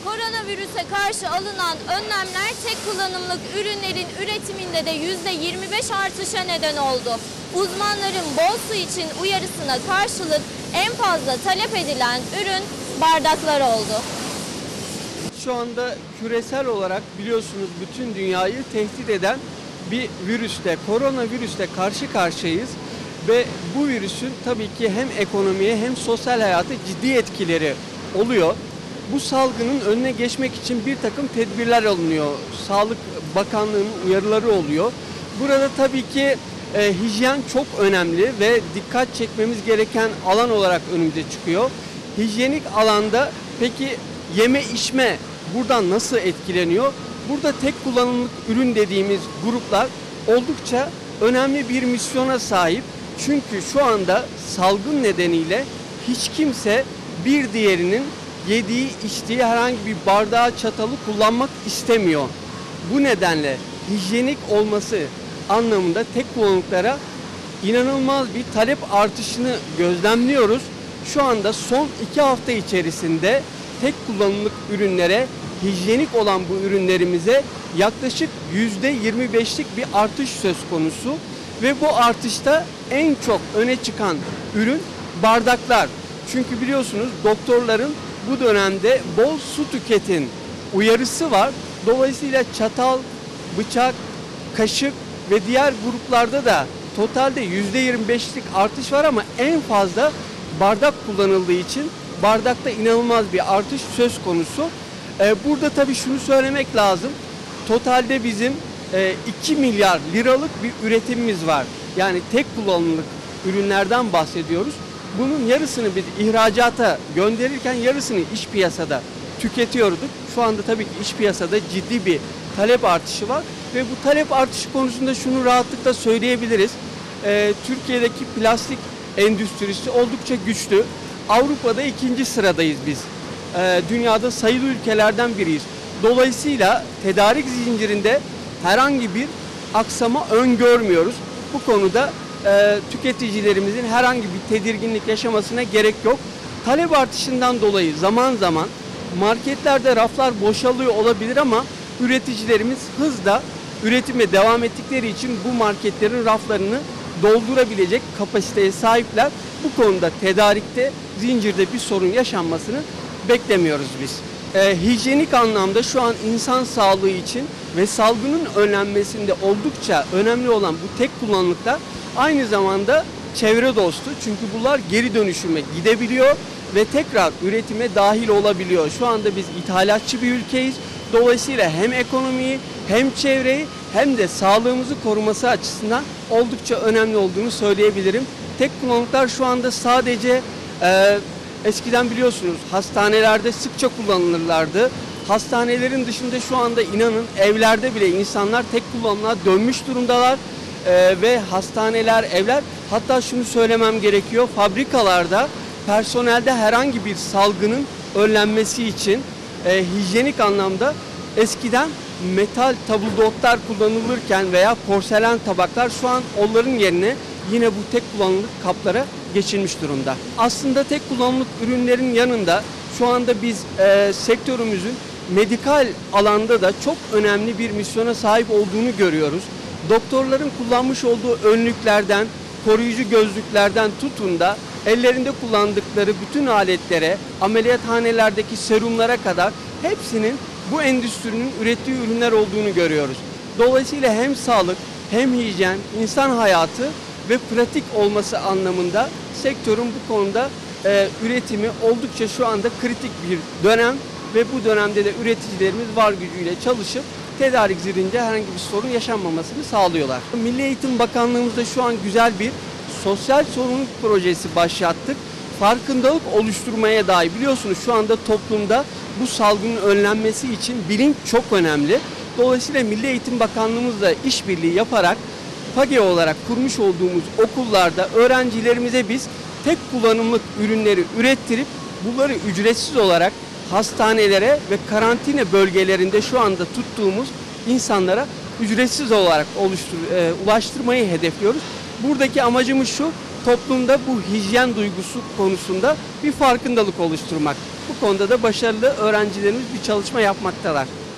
Koronavirüse karşı alınan önlemler tek kullanımlık ürünlerin üretiminde de %25 artışa neden oldu. Uzmanların bol su için uyarısına karşılık en fazla talep edilen ürün bardaklar oldu. Şu anda küresel olarak biliyorsunuz bütün dünyayı tehdit eden bir virüste, koronavirüste karşı karşıyayız. Ve bu virüsün tabii ki hem ekonomiye hem sosyal hayata ciddi etkileri oluyor. Bu salgının önüne geçmek için bir takım tedbirler alınıyor. Sağlık Bakanlığı'nın uyarıları oluyor. Burada tabii ki hijyen çok önemli ve dikkat çekmemiz gereken alan olarak önümüze çıkıyor. Hijyenik alanda peki yeme içme buradan nasıl etkileniyor? Burada tek kullanımlık ürün dediğimiz gruplar oldukça önemli bir misyona sahip. Çünkü şu anda salgın nedeniyle hiç kimse bir diğerinin yediği, içtiği herhangi bir bardağı, çatalı kullanmak istemiyor. Bu nedenle hijyenik olması anlamında tek kullanımlıklara inanılmaz bir talep artışını gözlemliyoruz. Şu anda son 2 hafta içerisinde tek kullanımlık ürünlere, hijyenik olan bu ürünlerimize yaklaşık %25'lik bir artış söz konusu. Ve bu artışta en çok öne çıkan ürün bardaklar. Çünkü biliyorsunuz doktorların bu dönemde bol su tüketin uyarısı var. Dolayısıyla çatal, bıçak, kaşık ve diğer gruplarda da totalde %25'lik artış var ama en fazla bardak kullanıldığı için bardakta inanılmaz bir artış söz konusu. Burada tabii şunu söylemek lazım. Totalde bizim 2 milyar liralık bir üretimimiz var. Yani tek kullanımlık ürünlerden bahsediyoruz. Bunun yarısını biz ihracata gönderirken yarısını iç piyasada tüketiyorduk. Şu anda tabii ki iç piyasada ciddi bir talep artışı var. Ve bu talep artışı konusunda şunu rahatlıkla söyleyebiliriz. Türkiye'deki plastik endüstrisi oldukça güçlü. Avrupa'da 2. sıradayız biz. Dünyada sayılı ülkelerden biriyiz. Dolayısıyla tedarik zincirinde herhangi bir aksama öngörmüyoruz. Bu konuda tüketicilerimizin herhangi bir tedirginlik yaşamasına gerek yok. Talep artışından dolayı zaman zaman marketlerde raflar boşalıyor olabilir ama üreticilerimiz hızla üretime devam ettikleri için bu marketlerin raflarını doldurabilecek kapasiteye sahipler. Bu konuda tedarikte, zincirde bir sorun yaşanmasını beklemiyoruz biz. Hijyenik anlamda şu an insan sağlığı için ve salgının önlenmesinde oldukça önemli olan bu tek kullanımlıklar aynı zamanda çevre dostu. Çünkü bunlar geri dönüşüme gidebiliyor ve tekrar üretime dahil olabiliyor. Şu anda biz ithalatçı bir ülkeyiz. Dolayısıyla hem ekonomiyi hem çevreyi hem de sağlığımızı koruması açısından oldukça önemli olduğunu söyleyebilirim. Tek kullanımlıklar şu anda sadece eskiden biliyorsunuz hastanelerde sıkça kullanılırlardı. Hastanelerin dışında şu anda inanın evlerde bile insanlar tek kullanımlığa dönmüş durumdalar. Ve hastaneler, evler, hatta şunu söylemem gerekiyor, fabrikalarda personelde herhangi bir salgının önlenmesi için hijyenik anlamda eskiden metal tabldotlar kullanılırken veya porselen tabaklar şu an onların yerine yine bu tek kullanımlık kaplara geçilmiş durumda. Aslında tek kullanımlık ürünlerin yanında şu anda biz sektörümüzün medikal alanda da çok önemli bir misyona sahip olduğunu görüyoruz. Doktorların kullanmış olduğu önlüklerden, koruyucu gözlüklerden tutun da ellerinde kullandıkları bütün aletlere, ameliyathanelerdeki serumlara kadar hepsinin bu endüstrinin ürettiği ürünler olduğunu görüyoruz. Dolayısıyla hem sağlık, hem hijyen, insan hayatı ve pratik olması anlamında sektörün bu konuda üretimi oldukça şu anda kritik bir dönem ve bu dönemde de üreticilerimiz var gücüyle çalışıp tedarik zincirinde herhangi bir sorun yaşanmamasını sağlıyorlar. Milli Eğitim Bakanlığımızda şu an güzel bir sosyal sorumluluk projesi başlattık. Farkındalık oluşturmaya dair biliyorsunuz şu anda toplumda bu salgının önlenmesi için bilinç çok önemli. Dolayısıyla Milli Eğitim Bakanlığımızla işbirliği yaparak PAGE olarak kurmuş olduğumuz okullarda öğrencilerimize biz tek kullanımlık ürünleri ürettirip bunları ücretsiz olarak hastanelere ve karantina bölgelerinde şu anda tuttuğumuz insanlara ücretsiz olarak ulaştırmayı hedefliyoruz. Buradaki amacımız şu, toplumda bu hijyen duygusu konusunda bir farkındalık oluşturmak. Bu konuda da başarılı öğrencilerimiz bir çalışma yapmaktalar.